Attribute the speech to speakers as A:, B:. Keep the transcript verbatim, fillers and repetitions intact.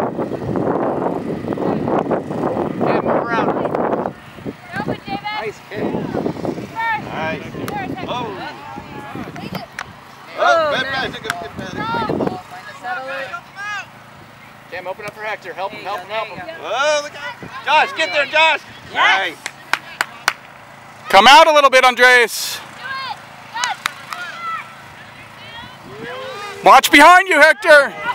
A: move around.
B: Nice kick.
A: Nice.
B: Oh.
C: Oh, bad pass. Good pass.
A: Cam, open up for Hector. Help him, help him, help him.
C: Oh, look out.
A: Josh, get there, Josh.
C: Nice.
D: Come out a little bit, Andres. Watch behind you, Hector.